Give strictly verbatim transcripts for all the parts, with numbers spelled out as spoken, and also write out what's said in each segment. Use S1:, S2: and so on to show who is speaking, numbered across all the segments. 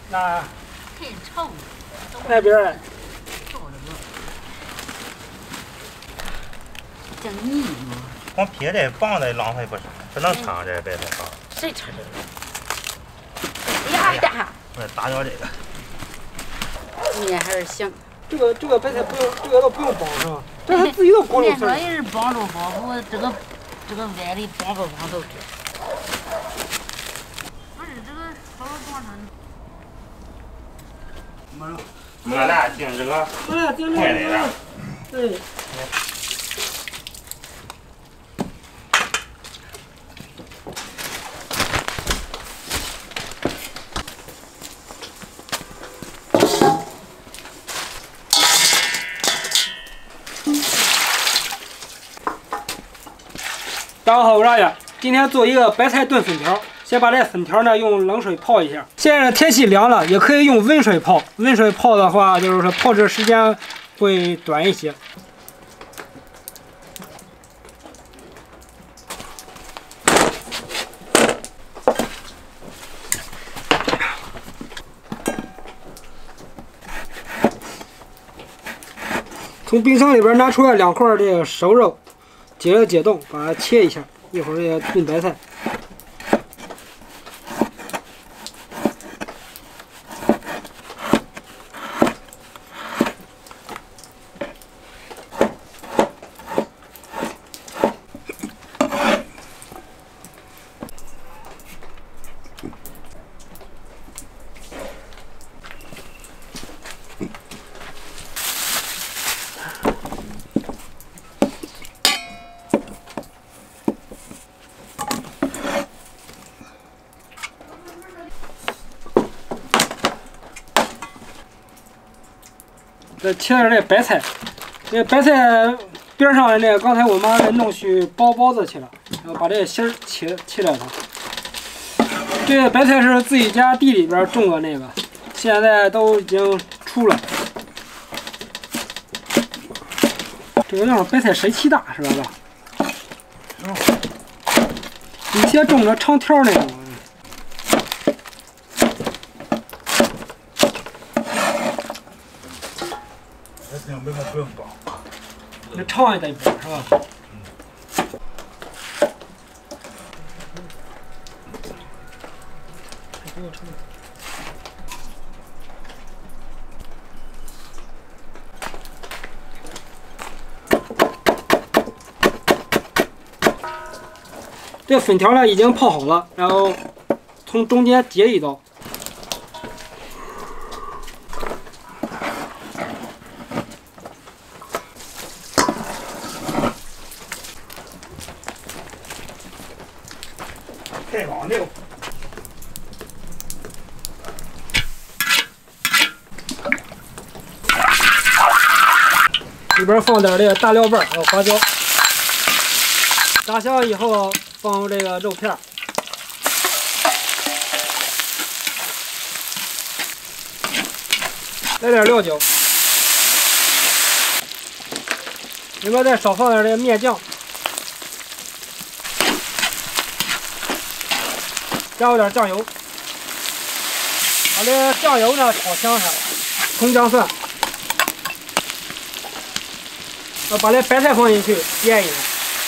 S1: 那
S2: 太臭了。
S1: 那边儿
S2: 臭的不，这腻嘛。
S3: 光撇这棒子浪费不少，只能尝这白菜棒。
S2: 谁吃这个？哎呀，
S3: 我打掉这个。
S2: 面还是行。
S1: 这个这个白菜不用，这个都不用绑是吧？这它自己都裹住
S2: 面
S1: 丝儿。
S2: 说也是帮助好，不过这个这个外里帮不帮都知。不是这个稍微帮着。
S3: 我俩订这个
S1: 我俩订这
S3: 快点的。
S1: 对。大家好，我是阿远，今天做一个白菜炖粉条。先把这粉条呢用冷水泡一下。现在天气凉了，也可以用温水泡。温水泡的话，就是说泡制时间会短一些。从冰箱里边拿出来两块这个熟肉，解了解冻，把它切一下。一会儿也炖白菜。再切点这白菜，这白菜边上的那个，刚才我妈弄去包包子去了，然后把这芯儿切切掉它。这个白菜是自己家地里边种的那个，现在都已经出了。这个样白菜谁气大是吧？爸？以前种的长条那种。
S3: 不用不用包，
S1: 那长一点包是吧？这粉条呢已经泡好了，然后从中间截一刀。
S3: 太往溜。
S1: 里边放点这个大料瓣还有花椒，炸香以后放这个肉片，来点料酒，里边再少放点这个面酱。加入点酱油，把这个酱油呢炒香上，葱姜蒜，要把这白菜放进去腌一下。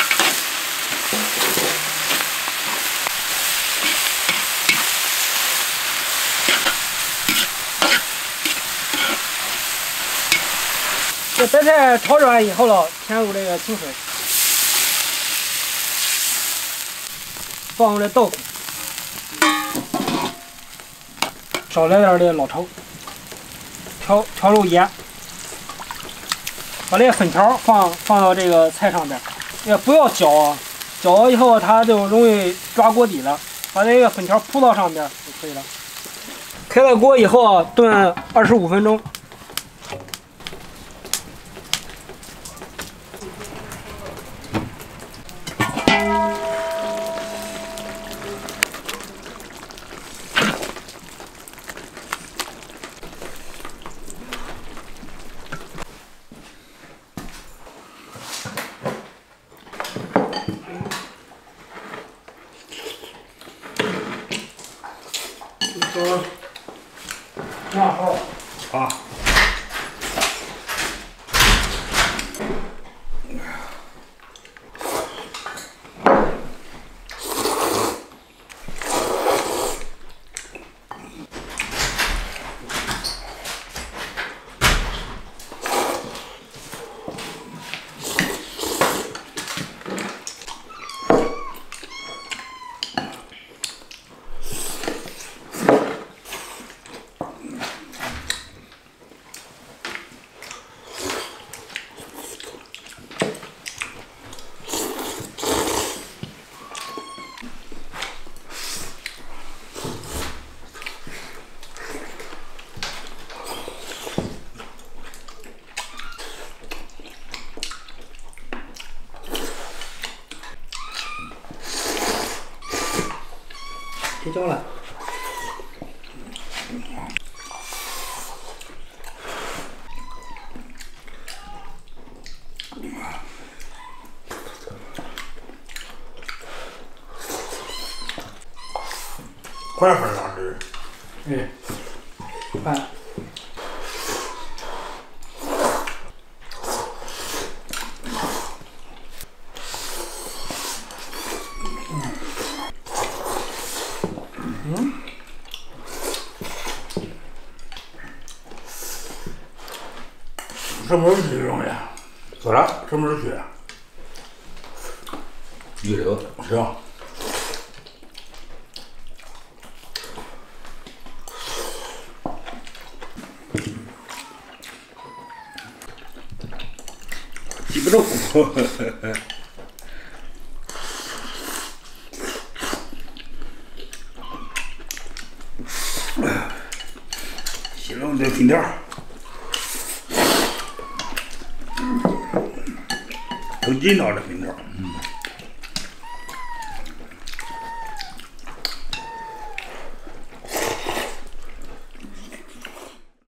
S1: 这白菜炒软以后了，添入这个清水，放入这豆腐。少来点这老抽，调调入盐，把这个粉条放放到这个菜上边，也不要搅啊，搅了以后它就容易抓锅底了。把这个粉条铺到上边就可以了。开了锅以后啊，炖二十五分钟。 然后
S4: 啊。
S1: 结交了。
S4: 快分两只。
S1: 哎，快。嗯。
S4: 什么时候去用的？
S3: 咋了？
S4: 什么时候去？
S3: 预留。
S4: 行。记不住。西冷的粉条，都筋道的粉条。嗯。